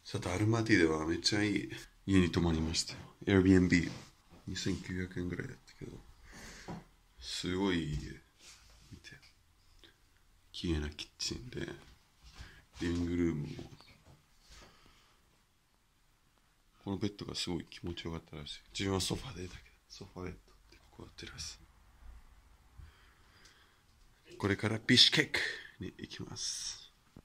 さて、アルマティではめっちゃいい家に泊まりましたよ。Airbnb。2900円ぐらいだったけど、すごいいい家。見て。綺麗なキッチンで、リビングルームも。このベッドがすごい気持ちよかったらしい。自分はソファーでだけど、ソファーベッドってここはテラス。これからビシケクに行きます。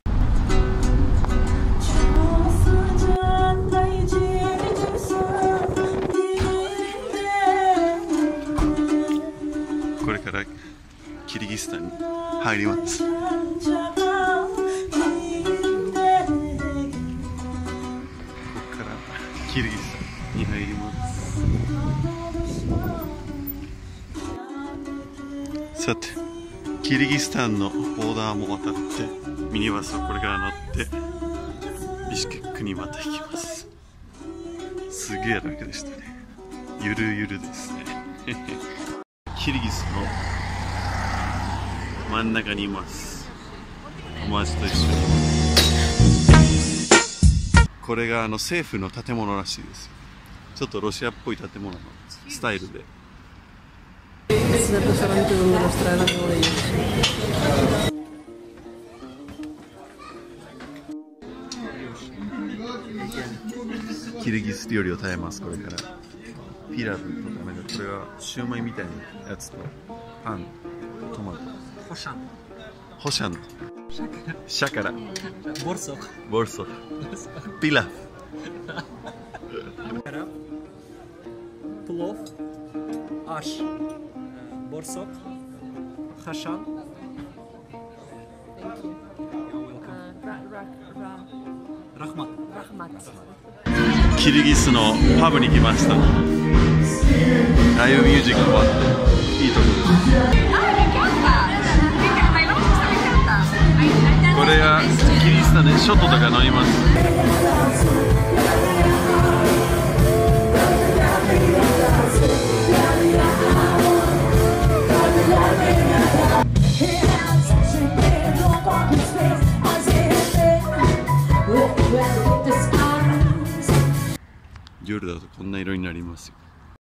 これからキルギスタンに入ります。ここからキルギスタンに入ります。さて、キルギスタンのボーダーも渡ってミニバスをこれから乗ってビシケックにまた行きます。すげえ楽でしたね。ゆるゆるですね。キルギスの真ん中にいます。友達と一緒に。これが政府の建物らしいですよ。ちょっとロシアっぽい建物のスタイルで。キルギス料理を食べます。これからピラブとか、なんかこれはシューマイみたいなやつとパン、トマト、ホシャン、シャカラ、ボルソ、ピラフ、プロフ、アシ、ボルソ、ハシャン。キルギスのパブに来ました。ライブミュージックもあっていいところです。これがキルギスタンでショットとか飲みます。夜だとこんな色になりますよ。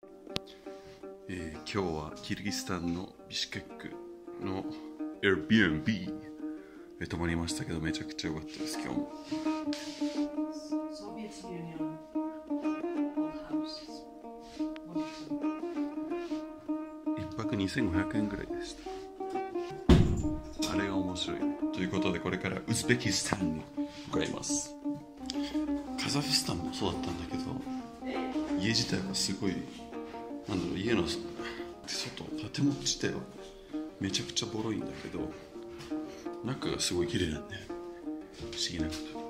今日はキルギスタンのビシケックの Airbnb で泊まりましたけど、めちゃくちゃ良かったです。今日も1泊2500円ぐらいでした。あれが面白いね。ということで、これからウズベキスタンに向かいます。カザフスタンもそうだったんだけど、家自体はすごい、なんだろう、家の外、建物自体はめちゃくちゃボロいんだけど、中がすごい綺麗なんだよ。不思議なことに。